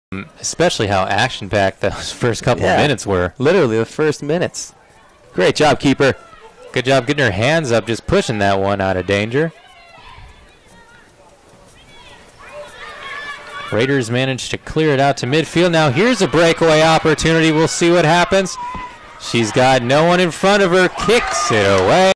Especially how action-packed those first couple of minutes were. Literally the first minutes. Great job, keeper. Good job getting her hands up, just pushing that one out of danger. Raiders managed to clear it out to midfield. Now here's a breakaway opportunity. We'll see what happens. She's got no one in front of her, kicks it away.